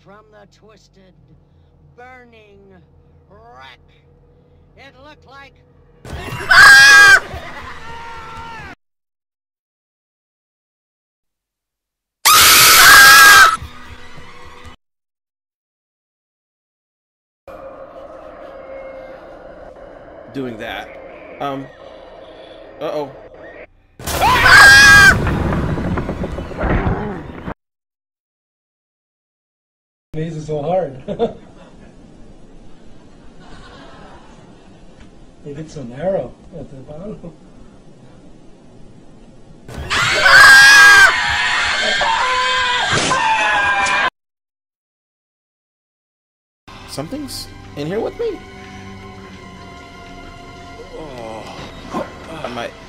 from the twisted, burning wreck. It looked like... Doing that. Uh-oh. Maze is so hard. They get so narrow at the bottom. Something's in here with me? Oh, I might...